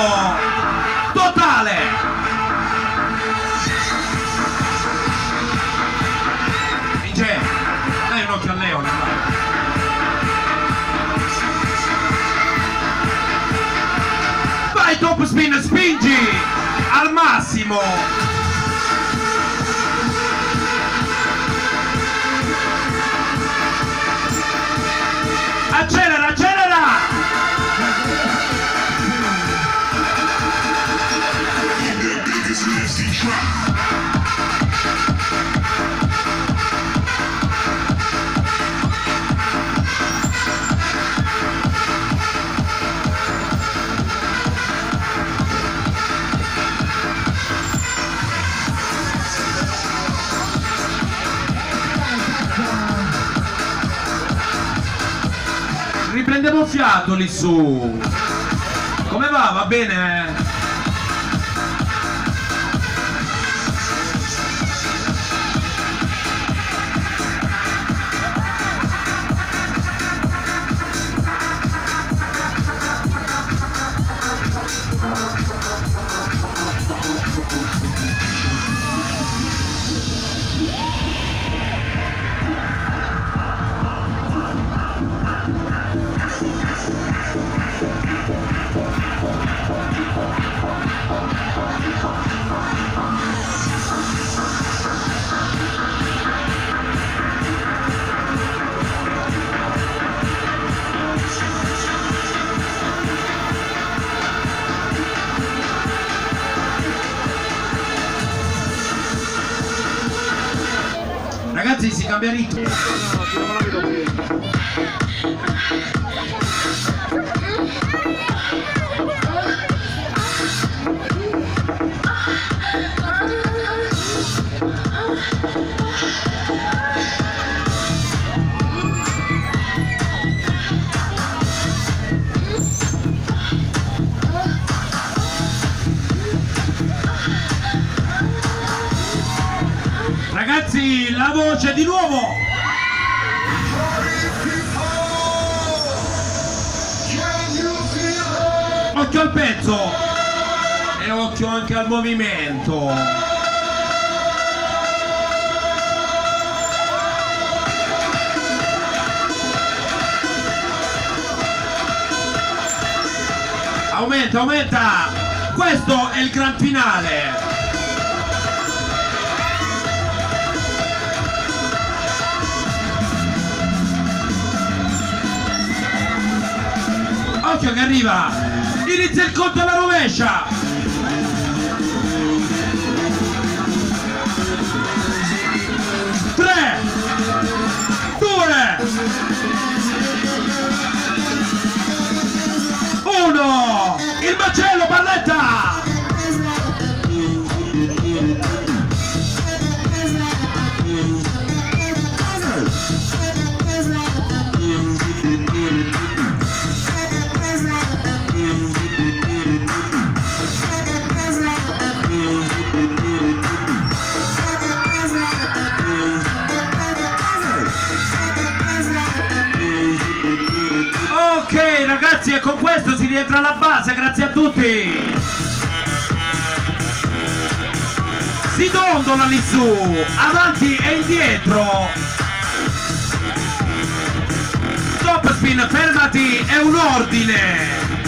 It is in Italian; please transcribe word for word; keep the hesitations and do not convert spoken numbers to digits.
totale. Vince, dai un occhio a Leone. Vai top spin, spingi al massimo. Accelera, accelera. Riprendiamo fiato lì su. Come va? Va bene? Ragazzi, si cambia ritmo. Ragazzi, la voce di nuovo. Occhio al pezzo e occhio anche al movimento. Aumenta, aumenta. Questo è il gran finale. Occhio che arriva, inizia il conto alla rovescia. Tre, due, uno, il macello, Barletta. Ok ragazzi, e con questo si rientra alla base, grazie a tutti. Si dondola lì su, avanti e indietro. Top spin, fermati, è un ordine.